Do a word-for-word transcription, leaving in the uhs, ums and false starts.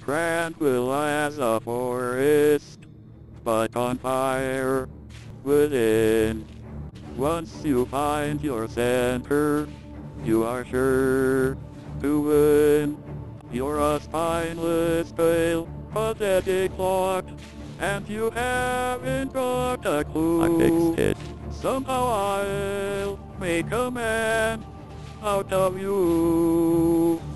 tranquil as a forest, but on fire within. Once you find your center, you are sure to win. You're a spineless, pale, pathetic clock, and you haven't got a clue. I fixed it. Somehow I'll make a man out of you.